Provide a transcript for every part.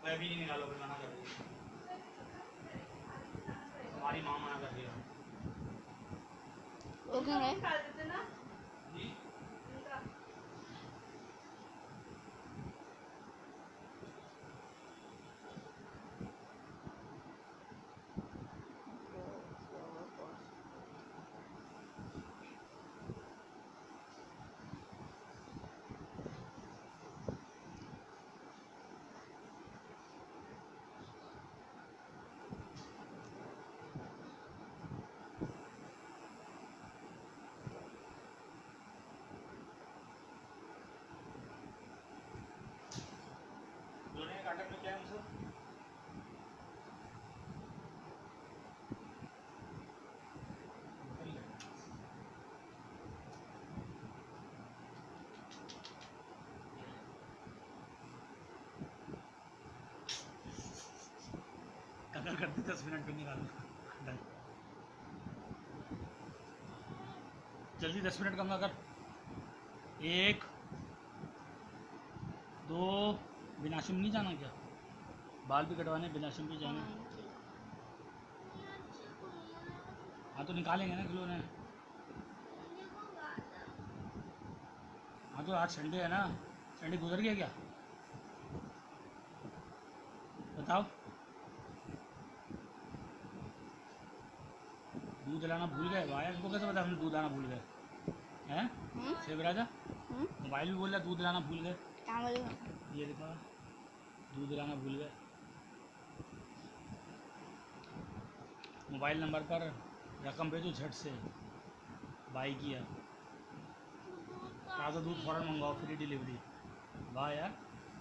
मैं भी नहीं निकालो, फिर मना कर दिया, हमारी माँ मना कर दिया। वो क्यों है? जी कांटेक्ट में क्या है सर? कदर करती 10 मिनट पे निकाल जल्दी 10 मिनट कम ना कर। 1 2 बिनाशिम नहीं जाना क्या? बाल भी कटवाने बिनाशिम भी जाना। हाँ तो निकालेंगे ना खिलौने। हाँ तो आज संडे है ना, संडे गुजर गया क्या? बताओ। दूध लाना भूल गए? वाया इनको कैसे पता हम दूध लाना भूल गए हैं? सेब राजा मोबाइल भी बोल रहा दूध लाना भूल गए। क्या बोलूं? ये देखो दूध लाना भूल गए। मोबाइल नंबर पर रकम भेजो झट से, बाई किया। ताज़ा दूध फ़ौरन मंगवाओ, फ्री डिलीवरी। वाह यार,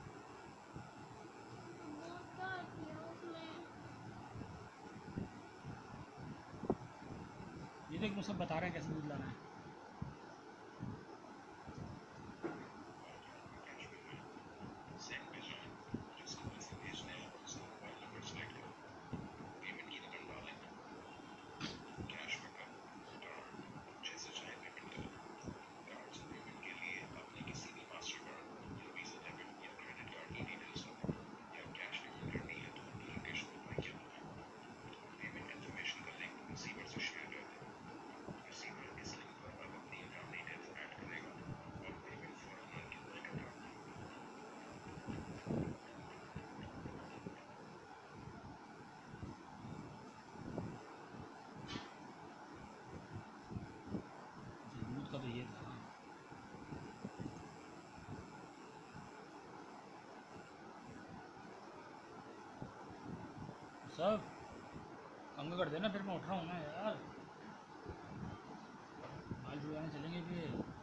ये देख मुझे सब बता रहे हैं कैसे दूध लाना है। दूध का तो ये था। सब कंगा कर देना, फिर मैं उठ रहा हूँ ना यार, बाल जुड़वाने चलेंगे फिर।